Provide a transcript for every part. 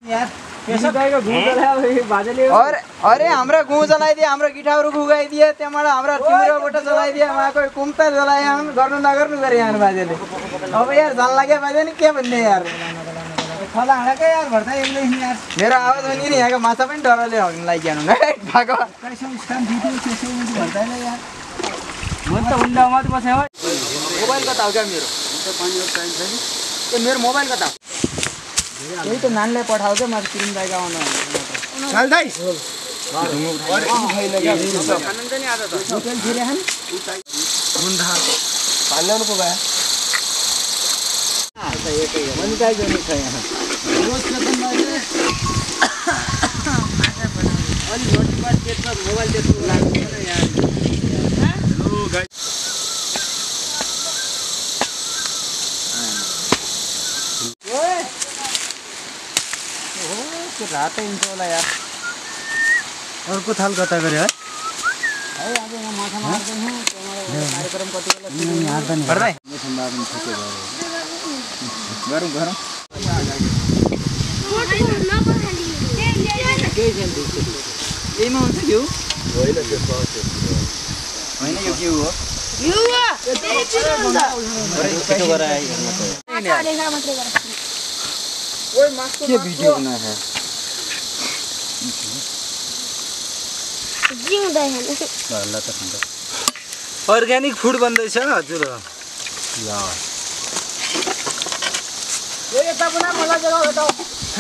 और अरे हमरा गुँ जलाइदिए हाम्रो गिटारहरु गुगाइदिए त्यहाँबाट हमरा तिम्रो बोटा जलाइदिए उहाँको कुम्ता जलाए हम गर्नु नगर्नु गरे यहाँ बाजेले अब यार जान लाग्यो बाजे नि के भन्ने यार खला हाँडाकै यार भर्ता एकले यार मेरो आवाज पनि नि यहाँको माछा पनि डरले हग्न लागिहाल्नु न भागो कैसौं स्थान दिदियो त्यसै मुनि भर्दैन यार म त हुन्डा मात्र बसे हो मोबाइल कता हो क्या मेरो म त पानी चाहिन्छ नि ए मेरो मोबाइल कता यही त नानले पठाउ के म किरिम दाइगा आउन चल दाइ खानु नि आज त होटल छिरे हन मुन्धा पानी ल्याउनु पो भए मन काय गर्ने छ यहाँ रोज चेतन भाइले अलि नोटिफाइड पेजमा मोबाइल देख्नु लाग्छ न यहाँ हेलो गाइस ओए ओ के रातै हुन्छ होला यार अर्को थाल कता गरे है आज यहाँ माछा मार्दै हूँ कार्यक्रम कति बेला यार्दैन पर्दै सम्भावना छुटे भयो गरौँ गरौँ यहीमा हुन्छ घिउ होइन यो घिउ हो के भिडियो बनाए अर्ग्यानिक फुड बन्दैछ हजुर ल यो यता बना मलाई जग्गा बताओ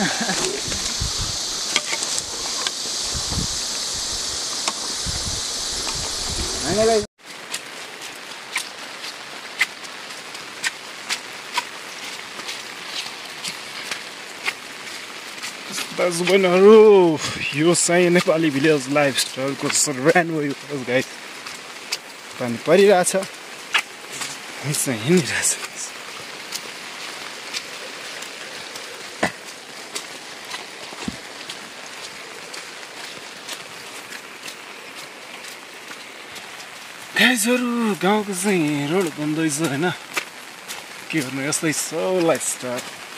हैन दाजुबहिनीहरु यो चाहिँ नेपाली भिलेज लाइफस्टाइलको सर्भेन हो यो गाइस पानी परिरहेछ चाहिँ हिँडिरहेछ गाइजहरु गाउँको चाहिँ रोड बन्दैछ हैन के गर्नु यस्तै छ लाइफस्टाइल